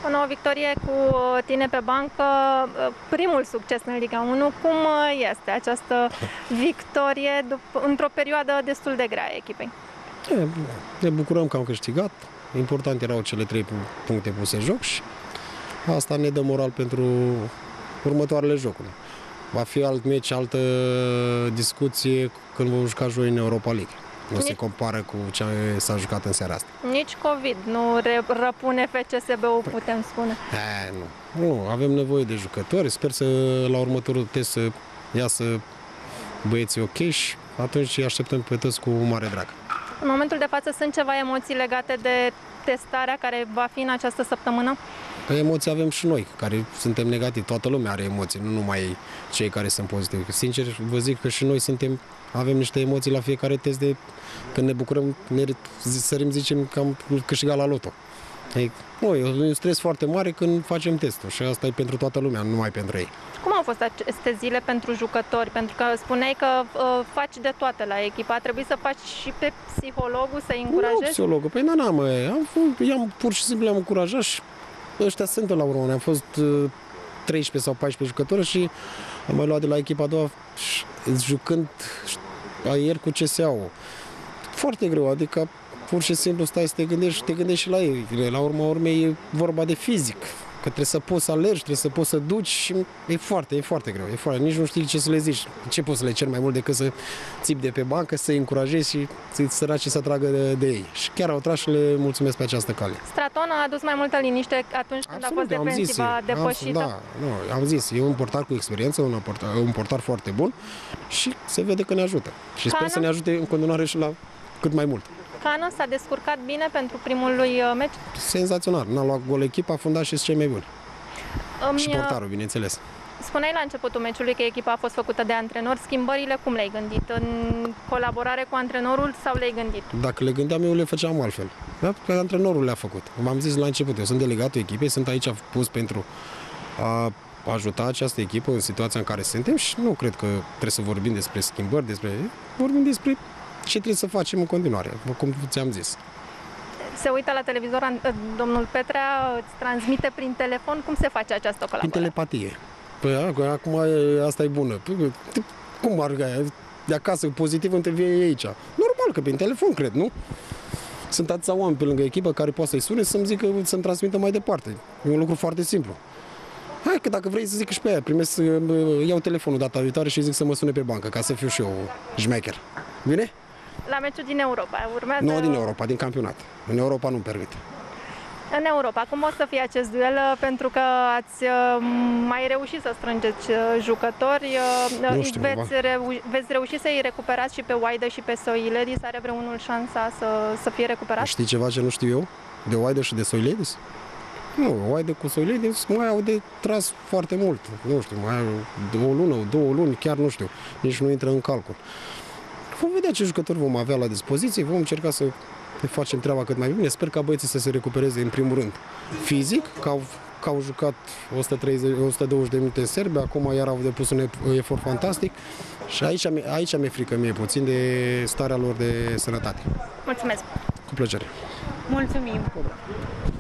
O nouă victorie cu tine pe bancă, primul succes în Liga 1. Cum este această victorie într-o perioadă destul de grea a echipei? Ne bucurăm că am câștigat. Important erau cele 3 puncte puse în joc și asta ne dă moral pentru următoarele jocuri. Va fi alt meci, altă discuție când vom juca joi în Europa League. Nu se compară cu ce s-a jucat în seara asta. Nici COVID nu răpune FCSB-ul, putem spune. Nu, avem nevoie de jucători. Sper să la următorul test să iasă băieții ok și atunci îi așteptăm pe toți cu mare drag. În momentul de față sunt ceva emoții legate de testarea care va fi în această săptămână? Păi emoții avem și noi, care suntem negativi. Toată lumea are emoții, nu numai cei care sunt pozitivi. Sincer, vă zic că și noi avem niște emoții la fiecare test de când ne bucurăm, ne sărim, zicem că am câștigat la loto. E un stres foarte mare când facem testul și asta e pentru toată lumea, nu numai pentru ei. Cum au fost aceste zile pentru jucători? Pentru că spuneai că faci de toate la echipă. A trebuit să faci și pe psihologul, să-i încurajezi? Nu, psihologul. Păi i-am pur și simplu le-am încurajat și ăștia sunt la urmă. Am fost 13 sau 14 jucători și am mai luat de la echipa a doua jucând ieri cu CSA-ul. Foarte greu, adică pur și simplu stai să te gândești și la ei. La urma urmei e vorba de fizic, că trebuie să poți să alergi, trebuie să poți să duci și e foarte greu. Nici nu știi ce să le zici. Ce poți să le ceri mai mult decât să țipi de pe bancă, să-i încurajezi și să-i săraci să tragă de ei. Și chiar au tras și le mulțumesc pe această cale. Straton a adus mai multă liniște atunci când a fost defensiva depășită? Am zis, e un portar cu experiență, un portar foarte bun și se vede că ne ajută. Și sper să ne ajute în continuare și la cât mai mult. Cano s-a descurcat bine pentru primul lui meci? Senzațional. N-a luat gol echipa, fundașii sunt cei mai buni. Și portarul, bineînțeles. Spuneai la începutul meciului că echipa a fost făcută de antrenor. Schimbările cum le-ai gândit? În colaborare cu antrenorul sau le-ai gândit? Dacă le gândeam eu, le făceam altfel. Da? Că antrenorul le-a făcut. V-am zis la început, eu sunt delegatul echipei, sunt aici pus pentru a ajuta această echipă în situația în care suntem și nu cred că trebuie să vorbim despre schimbări, vorbim despre ce trebuie să facem în continuare, cum ți-am zis. Se uită la televizor domnul Petrea, îți transmite prin telefon. Cum se face această colaborare? Prin telepatie. Păi acum asta e bună. Cum ar de acasă pozitiv îmi te vine aici? Normal că prin telefon, cred, nu? Sunt atâția oameni pe lângă echipă care poate să-i sune să-mi zică, să-mi transmită mai departe. E un lucru foarte simplu. Hai că dacă vrei să zic și pe aia, iau telefonul data viitoare și zic să mă sune pe bancă, ca să fiu și eu șmecher. Bine? La meciul din Europa urmează... Nu din Europa, din campionat. În Europa nu-mi permit. În Europa, cum o să fie acest duel? Pentru că ați mai reușit să strângeți jucători. Veți reuși să-i recuperați și pe Wydă și pe Soiledis? Are vreunul șansa să fie recuperat? Știi ceva ce nu știu eu? De Wydă și de Soiledis? Nu, Wydă cu Soiledis mai au de tras foarte mult. Nu știu, mai au o lună, 2 luni, chiar nu știu. Nici nu intră în calcul. Vom vedea ce jucători vom avea la dispoziție, vom încerca să ne facem treaba cât mai bine. Sper ca băieții să se recupereze în primul rând fizic, că au jucat 120 de minute în Serbia, acum iar au depus un efort fantastic și aici mi-e frică mie puțin de starea lor de sănătate. Mulțumesc! Cu plăcere! Mulțumim!